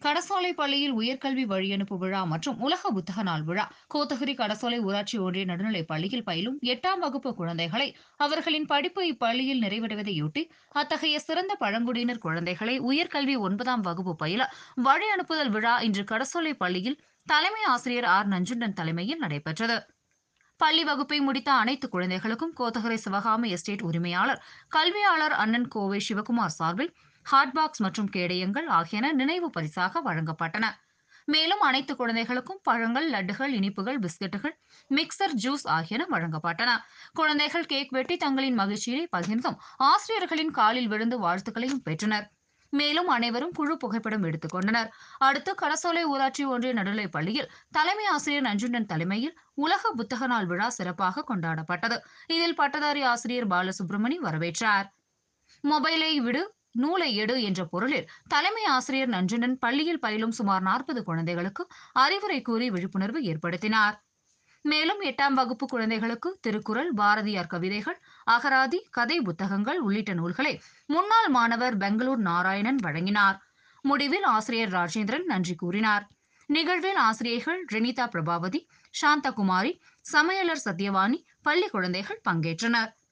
கடசோலை பள்ளியில் உயர்கல்வி வழியனுப்பு விழா மற்றும் உலக புத்தக நாள் விழா. கோத்தகிரி கடசோலை ஊராட்சி ஒன்றிய நடுநிலைப் பள்ளியில் பயிலும் 8ஆம் வகுப்பு குழந்தைகளை அவர்களின் படிப்பு இப்பள்ளியில் நிறைவடைவதையொட்டி அத்தகைய சிறந்த பழங்குடியினர் குழந்தைகளை உயர்கல்வி 9ஆம் வகுப்பு பயில வழி அனுப்புதல் விழா இன்று கடசோலை பள்ளியில் தலைமை ஆசிரியர் ஆர் நஞ்சுண்டன் தலைமையில் நடைபெற்றது. பள்ளி வகுப்பை முடித்த அனைத்து குழந்தைகளுக்கும் கோத்தகரை சிவகாமி எஸ்டேட் உரிமையாளர் கல்வியாளர் அண்ணன் கோவை சிவகுமார் சார்பில் ஹாட்பாக்ஸ் மற்றும் கேடயங்கள் ஆகியன நினைவு பரிசாக வழங்கப்பட்டன. மேலும் அனைத்து குழந்தைகளுக்கும் பழங்கள், லட்டுகள், இனிப்புகள், பிஸ்கட்டுகள், மிக்சர், ஜூஸ் ஆகியன வழங்கப்பட்டன. குழந்தைகள் கேக் வெட்டி தங்களின் மகிழ்ச்சியை பகிர்ந்தும் ஆசிரியர்களின் காலில் விழுந்து வாழ்த்துக்களையும் பெற்றனர். மேலும் அனைவரும் குழு புகைப்படம் எடுத்துக் கொண்டனர். அடுத்து கடசோலை ஊராட்சி ஒன்றிய நடுநிலைப் பள்ளியில் தலைமை ஆசிரியர் நஞ்சுண்டன் தலைமையில் உலக புத்தக நாள் விழா சிறப்பாக கொண்டாடப்பட்டது. இதில் பட்டதாரி ஆசிரியர் பாலசுப்ரமணி வரவேற்றார். மொபைலை விடு, நூலை எடு என்ற பொருளில் தலைமை ஆசிரியர் நஞ்சுண்டன் பள்ளியில் பயிலும் சுமார் 40 குழந்தைகளுக்கு அறிவுரை கூறி விழிப்புணர்வு ஏற்படுத்தினார். மேலும் 8ஆம் வகுப்பு குழந்தைகளுக்கு திருக்குறள், பாரதியார் கவிதைகள், அகராதி, கதை புத்தகங்கள் உள்ளிட்ட நூல்களை முன்னாள் மாணவர் பெங்களூர் நாராயணன் வழங்கினார். முடிவில் ஆசிரியர் ராஜேந்திரன் நன்றி கூறினார். நிகழ்வில் ஆசிரியர்கள் ரெனிதா பிரபாவதி, சாந்தகுமாரி, சமையலர் சத்யவாணி, பள்ளி குழந்தைகள் பங்கேற்றனர்.